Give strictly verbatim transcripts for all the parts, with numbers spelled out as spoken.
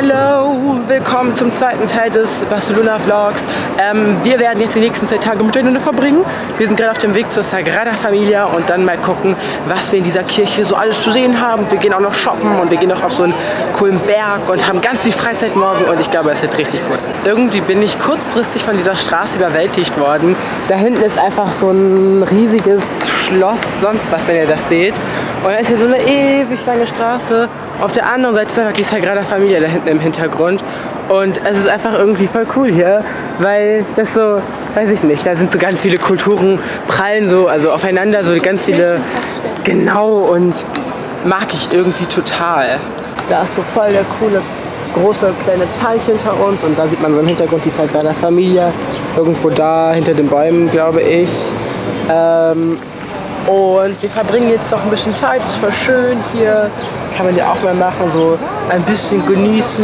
Hallo, willkommen zum zweiten Teil des Barcelona-Vlogs. Ähm, wir werden jetzt die nächsten zwei Tage miteinander verbringen. Wir sind gerade auf dem Weg zur Sagrada Familia und dann mal gucken, was wir in dieser Kirche so alles zu sehen haben. Wir gehen auch noch shoppen und wir gehen noch auf so einen coolen Berg und haben ganz viel Freizeit morgen und ich glaube, es wird richtig cool. Irgendwie bin ich kurzfristig von dieser Straße überwältigt worden. Da hinten ist einfach so ein riesiges Schloss, sonst was, wenn ihr das seht. Und da ist hier so eine ewig lange Straße. Auf der anderen Seite ist einfach die Sagrada Familia da hinten im Hintergrund. Und es ist einfach irgendwie voll cool hier, weil das so, weiß ich nicht, da sind so ganz viele Kulturen, prallen so, also aufeinander, so ganz viele, genau, und mag ich irgendwie total. Da ist so voll der coole, große, kleine Teich hinter uns und da sieht man so im Hintergrund die Sagrada Familia, irgendwo da, hinter den Bäumen, glaube ich. Ähm, Und wir verbringen jetzt noch ein bisschen Zeit, das ist voll schön hier. Kann man ja auch mal machen, so ein bisschen genießen.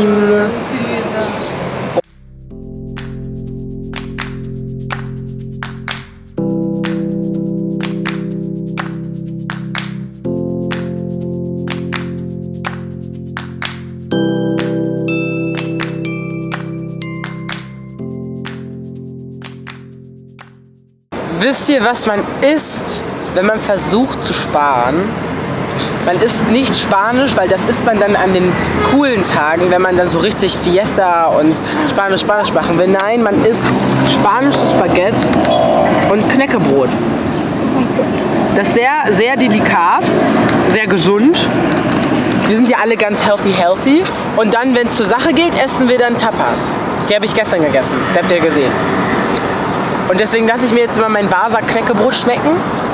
Wisst ihr, was man isst, wenn man versucht zu sparen? Man isst nicht Spanisch, weil das isst man dann an den coolen Tagen, wenn man dann so richtig Fiesta und Spanisch, Spanisch machen will. Nein, man isst spanisches Baguette und Knäckebrot. Das ist sehr, sehr delikat, sehr gesund. Wir sind ja alle ganz healthy, healthy. Und dann, wenn es zur Sache geht, essen wir dann Tapas. Die habe ich gestern gegessen, das habt ihr gesehen. Und deswegen lasse ich mir jetzt immer mein Vasa Knäckebrot schmecken.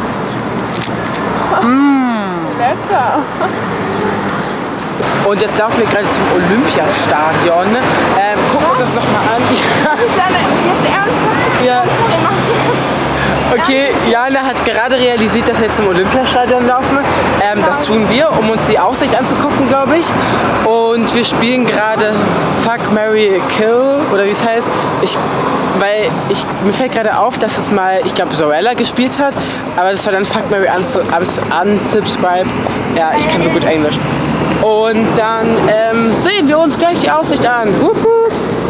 Mmh. Lecker. Und jetzt laufen wir gerade zum Olympiastadion. Ähm, gucken wir uns das nochmal an. Das ist ja jetzt ernsthaft? Ja. Okay, Jana hat gerade realisiert, dass wir jetzt zum Olympiastadion laufen. Ähm, das tun wir, um uns die Aussicht anzugucken, glaube ich. Und wir spielen gerade Fuck, Marry, Kill, oder wie es heißt. Ich, weil ich, mir fällt gerade auf, dass es mal, ich glaube, Zoella gespielt hat. Aber das war dann Fuck, Marry, Unsubscribe. Ja, ich kann so gut Englisch. Und dann ähm, sehen wir uns gleich die Aussicht an. Wupp, wupp.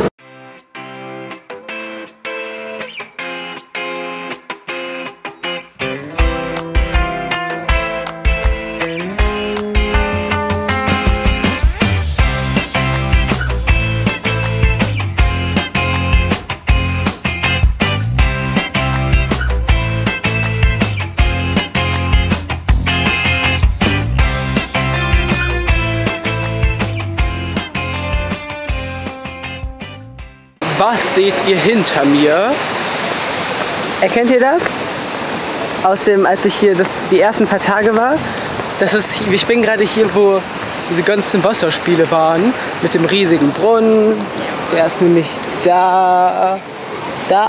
Was seht ihr hinter mir? Erkennt ihr das? Aus dem, als ich hier das, die ersten paar Tage war. Das ist, wir springen gerade hier, wo diese ganzen Wasserspiele waren. Mit dem riesigen Brunnen. Der ist nämlich da. Da.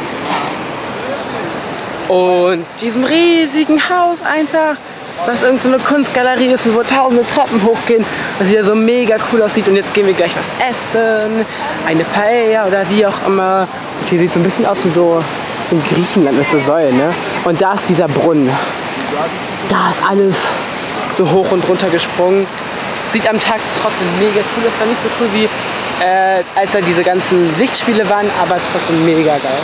Und diesem riesigen Haus einfach. Was irgend so eine Kunstgalerie ist, wo tausende Treppen hochgehen, was wieder so mega cool aussieht. Und jetzt gehen wir gleich was essen, eine Paella oder wie auch immer. Und hier sieht so ein bisschen aus wie so in Griechenland mit so Säulen, ne? Und da ist dieser Brunnen. Da ist alles so hoch und runter gesprungen. Sieht am Tag trotzdem mega cool aus. War nicht so cool wie äh, als da diese ganzen Lichtspiele waren, aber trotzdem mega geil.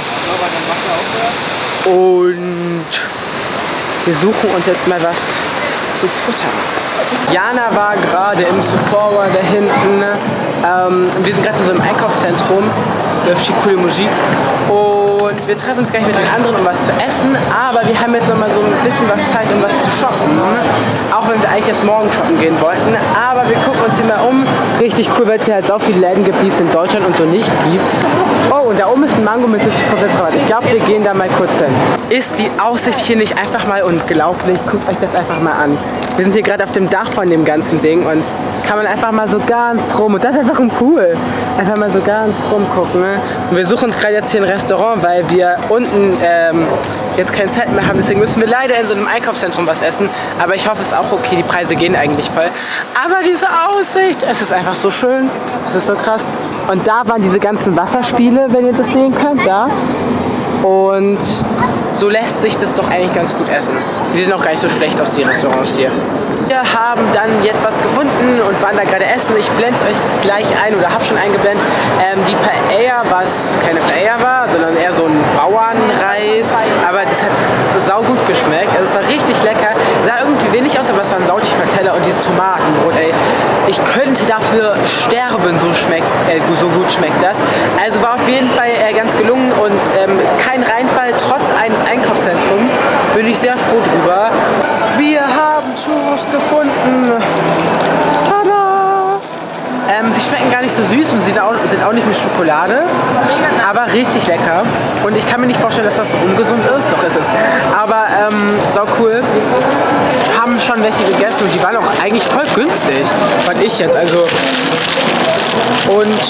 Und wir suchen uns jetzt mal was zu futtern. Jana war gerade im Sephora da hinten. Ähm, wir sind gerade in so einem Einkaufszentrum. Läuft die coole Musik. Und wir treffen uns gleich mit den anderen, um was zu essen. Aber wir haben jetzt noch mal so ein bisschen was Zeit, um was zu shoppen. Auch wenn wir eigentlich erst morgen shoppen gehen wollten. Aber wir gucken uns hier mal um. Richtig cool, weil es hier halt so viele Läden gibt, die es in Deutschland und so nicht gibt. Oh, und da oben ist ein Mango mit siebzig Prozent Rabatt. Ich glaube, wir gehen da mal kurz hin. Ist die Aussicht hier nicht einfach mal unglaublich? Guckt euch das einfach mal an. Wir sind hier gerade auf dem Dach von dem ganzen Ding und kann man einfach mal so ganz rum. Und das ist einfach ein Pool. Einfach mal so ganz rumgucken. Ne? Und wir suchen uns gerade jetzt hier ein Restaurant, weil wir unten ähm, jetzt keine Zeit mehr haben. Deswegen müssen wir leider in so einem Einkaufszentrum was essen. Aber ich hoffe, es ist auch okay. Die Preise gehen eigentlich voll. Aber diese Aussicht, es ist einfach so schön. Es ist so krass. Und da waren diese ganzen Wasserspiele, wenn ihr das sehen könnt. Da. Und so lässt sich das doch eigentlich ganz gut essen. Die sind auch gar nicht so schlecht aus, die Restaurants hier. Wir haben dann jetzt was gefunden und waren da gerade essen. Ich blende es euch gleich ein oder habe schon eingeblendet. Ähm, die Paella, was keine Paella war, sondern eher so ein Bauernreis. Aber das hat saugut geschmeckt. Also es war richtig lecker. Sah irgendwie wenig aus, aber es war ein sautiefer Teller und dieses Tomatenbrot, ey. Ich könnte dafür sterben, so, schmeckt, äh, so gut schmeckt das. Also war auf jeden Fall äh, ganz gelungen und ähm, kein Reinfall, trotz eines Einkaufszentrums. Bin ich sehr froh drüber. Wir haben Churros gefunden. Tada! Ähm, sie schmecken gar nicht so süß und sind auch, sind auch nicht mit Schokolade, aber richtig lecker. Und ich kann mir nicht vorstellen, dass das so ungesund ist. Doch ist es. Aber ähm, sau cool. Haben schon welche gegessen und die waren auch eigentlich voll günstig. Fand ich jetzt. Also. Und.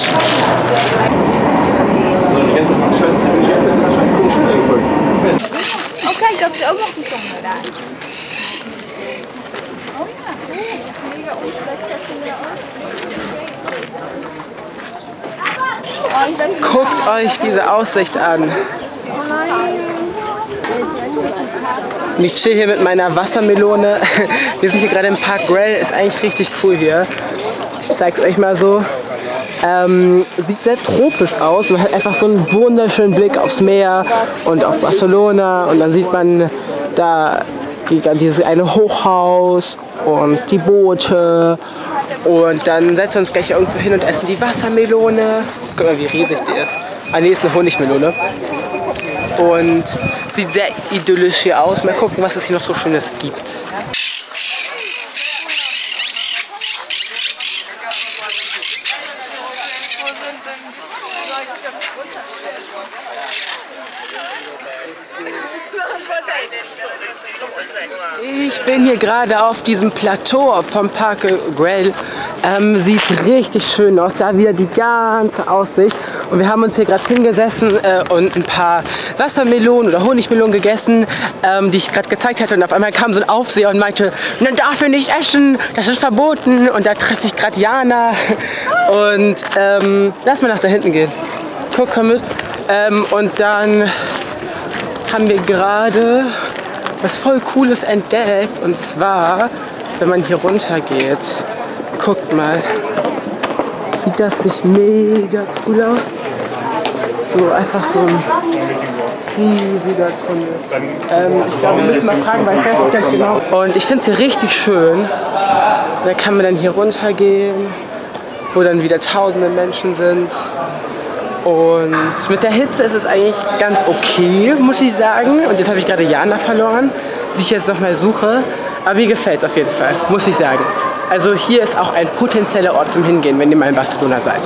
Okay, dat is ook nog bijzonder daar. Oh ja, mega ontzettend. Guckt euch diese Aussicht an. Und ich chill hier mit meiner Wassermelone. Wir sind hier gerade im Park Güell, ist eigentlich richtig cool hier. Ich zeig's euch mal so. Ähm, sieht sehr tropisch aus. Man hat einfach so einen wunderschönen Blick aufs Meer und auf Barcelona. Und dann sieht man da die, dieses eine Hochhaus und die Boote. Und dann setzen wir uns gleich irgendwo hin und essen die Wassermelone. Guck mal, wie riesig die ist. Ah, nee, ist eine Honigmelone. Und sieht sehr idyllisch hier aus. Mal gucken, was es hier noch so Schönes gibt. Ich bin hier gerade auf diesem Plateau vom Park Güell. Ähm, sieht richtig schön aus, da wieder die ganze Aussicht. Und wir haben uns hier gerade hingesessen äh, und ein paar Wassermelonen oder Honigmelonen gegessen, ähm, die ich gerade gezeigt hatte. Und auf einmal kam so ein Aufseher und meinte, man darf wir nicht essen, das ist verboten. Und da treffe ich gerade Jana. Und ähm, lass mal nach da hinten gehen. Guck, komm mit. Ähm, und dann haben wir gerade was voll Cooles entdeckt. Und zwar, wenn man hier runter geht. Guckt mal. Sieht das nicht mega cool aus? So einfach so ein riesiger Tunnel. Ähm, ich glaube, wir müssen mal fragen, weil ich weiß nicht ganz genau. Und ich finde es hier richtig schön. Da kann man dann hier runtergehen, wo dann wieder tausende Menschen sind. Und mit der Hitze ist es eigentlich ganz okay, muss ich sagen. Und jetzt habe ich gerade Jana verloren, die ich jetzt nochmal suche. Aber mir gefällt es auf jeden Fall, muss ich sagen. Also hier ist auch ein potenzieller Ort zum Hingehen, wenn ihr mal in Barcelona seid.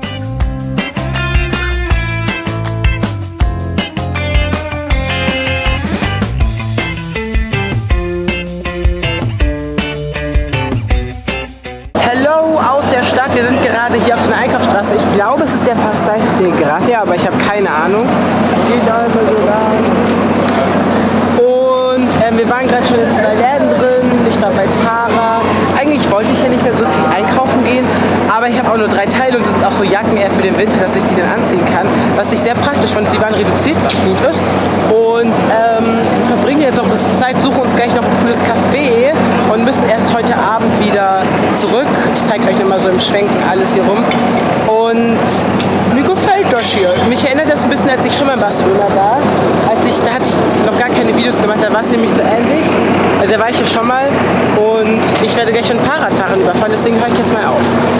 Hello aus der Stadt. Wir sind gerade hier auf so einer Einkaufsstraße. Ich glaube, es ist der Passeig de Gracia, aber ich habe keine Ahnung. Geht da immer so lang. Und ähm, wir waren gerade schon in zwei Läden drin. Ich war bei Zara. Eigentlich wollte ich ja nicht mehr so viel einkaufen gehen, aber ich habe auch nur drei Teile und das sind auch so Jacken eher für den Winter, dass ich die dann anziehen kann. Was ich sehr praktisch fand, die waren reduziert, was gut ist. Und ähm, wir verbringen jetzt noch ein bisschen Zeit, suchen uns gleich noch ein cooles Café und müssen erst heute Abend wieder zurück. Ich zeige euch immer so im Schwenken alles hier rum. Und mir gefällt das hier. Mich erinnert das ein bisschen, als ich schon mal in Barcelona war. Als ich, da hatte ich noch gar keine Videos gemacht, da war es nämlich so ähnlich. Also da war ich hier schon mal und ich werde gleich schon Fahrradfahren überfahren, deswegen höre ich jetzt mal auf.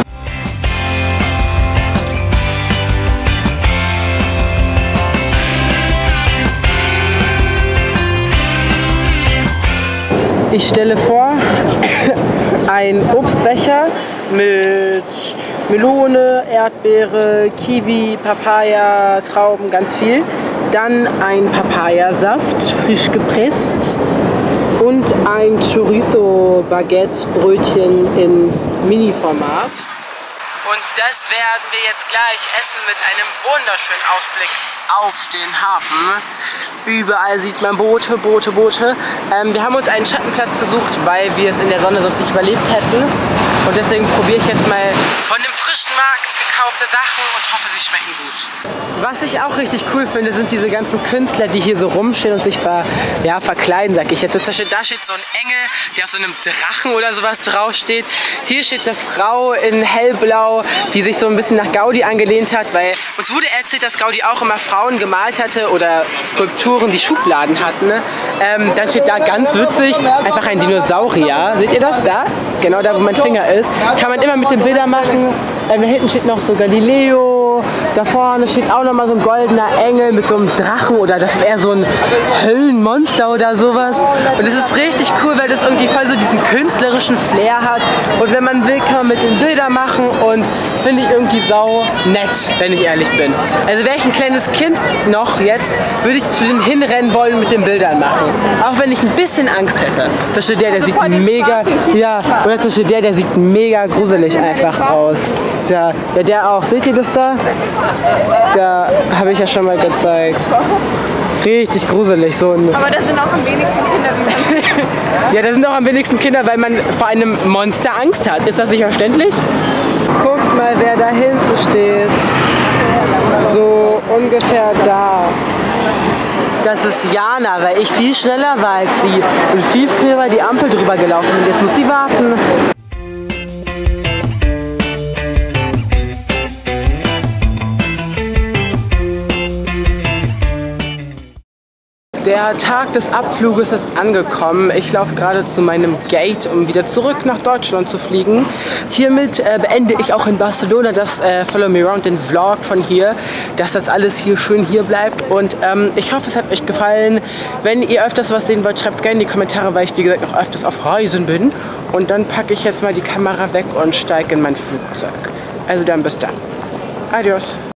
Ich stelle vor, ein Obstbecher mit Melone, Erdbeere, Kiwi, Papaya, Trauben, ganz viel. Dann ein Papayasaft, frisch gepresst. Und ein Chorizo-Baguette-Brötchen in Mini-Format. Und das werden wir jetzt gleich essen mit einem wunderschönen Ausblick auf den Hafen. Überall sieht man Boote, Boote, Boote. Ähm, wir haben uns einen Schattenplatz gesucht, weil wir es in der Sonne sonst nicht überlebt hätten. Und deswegen probiere ich jetzt mal von dem frischen Markt gekaufte Sachen und hoffe, sie schmecken gut. Was ich auch richtig cool finde, sind diese ganzen Künstler, die hier so rumstehen und sich ver, ja, verkleiden, sag ich jetzt. Zum Beispiel da steht so ein Engel, der auf so einem Drachen oder sowas draufsteht. Hier steht eine Frau in hellblau, die sich so ein bisschen nach Gaudi angelehnt hat, weil uns wurde erzählt, dass Gaudi auch immer Frauen gemalt hatte oder Skulpturen, die Schubladen hatten. Ne? Ähm, dann steht da ganz witzig einfach ein Dinosaurier. Seht ihr das da? Genau da, wo mein Finger ist. Kann man immer mit den Bildern machen. Ähm, da hinten steht noch so Galileo. Da vorne steht auch noch mal so ein goldener Engel mit so einem Drachen oder das ist eher so ein Höllenmonster oder sowas. Und das ist richtig cool, weil das irgendwie voll so diesen künstlerischen Flair hat. Und wenn man will, kann man mit den Bildern machen und finde ich irgendwie sau nett, wenn ich ehrlich bin. Also wäre ich ein kleines Kind noch jetzt, würde ich zu denen hinrennen wollen und mit den Bildern machen. Auch wenn ich ein bisschen Angst hätte. Zum Beispiel der, der sieht mega, ja, oder zum Beispiel der, der sieht mega gruselig einfach aus. Der, ja, der auch. Seht ihr das da? Da habe ich ja schon mal gezeigt. Richtig gruselig, so ein. Aber da sind auch am wenigsten Kinder wie man. Ja, da sind auch am wenigsten Kinder, weil man vor einem Monster Angst hat. Ist das nicht verständlich? Guckt mal, wer da hinten steht. So ungefähr da. Das ist Jana, weil ich viel schneller war als sie und viel früher war die Ampel drüber gelaufen und jetzt muss sie warten. Der Tag des Abfluges ist angekommen. Ich laufe gerade zu meinem Gate, um wieder zurück nach Deutschland zu fliegen. Hiermit äh, beende ich auch in Barcelona das äh, Follow Me Around, den Vlog von hier, dass das alles hier schön hier bleibt. Und ähm, ich hoffe, es hat euch gefallen. Wenn ihr öfters was sehen wollt, schreibt es gerne in die Kommentare, weil ich, wie gesagt, noch öfters auf Reisen bin. Und dann packe ich jetzt mal die Kamera weg und steige in mein Flugzeug. Also dann bis dann. Adios.